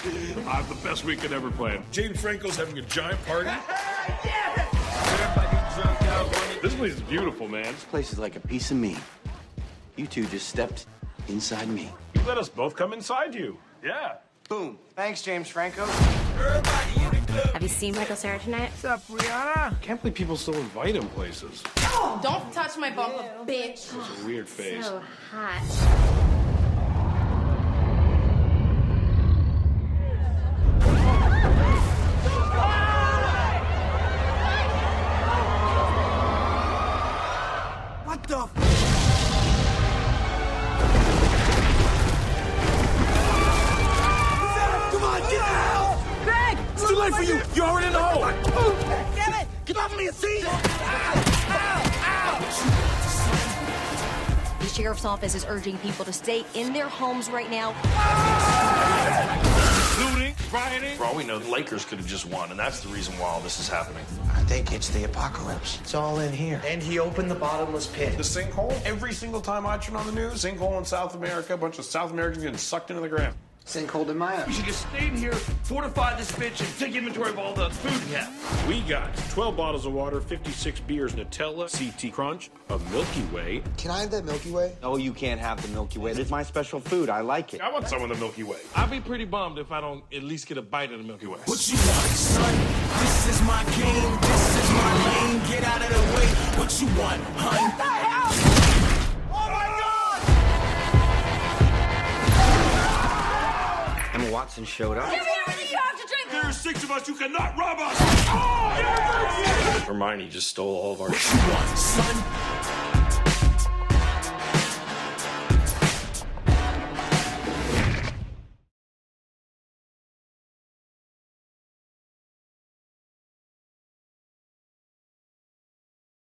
The best we could ever plan. James Franco's having a giant party. This place is beautiful, man. This place is like a piece of me. You two just stepped inside me. You let us both come inside you. Yeah. Boom. Thanks, James Franco. Have you seen Michael Cera tonight? What's up, Rihanna? Can't believe people still invite him places. Don't touch my bumper, bitch. It's a weird face. So hot. What the? Come on, get out! Greg! It's too late for you. You're already in the hole. Damn it! Get off me, see? The sheriff's office is urging people to stay in their homes right now. Looting, rioting. For all we know, the Lakers could have just won, and that's the reason why all this is happening. I think it's the apocalypse. It's all in here. And he opened the bottomless pit. The sinkhole, every single time I turn on the news, sinkhole in South America, a bunch of South Americans getting sucked into the ground. Sinkhole in Maya. We should just stay in here, fortify this bitch, and take inventory of all the food we have. We got 12 bottles of water, 56 beers, Nutella, CT Crunch, a Milky Way. Can I have that Milky Way? No, you can't have the Milky Way. It's my special food. I like it. I want some of the Milky Way. I'd be pretty bummed if I don't at least get a bite of the Milky Way. What you want, son? This is my game. This is my lane. Get out of the way. What you want, hun? What the hell? Oh my God! Emma Watson showed up. Give me everything you have to drink! There are 6 of us. You cannot rob us. Hermione just stole all of our... What you want, son?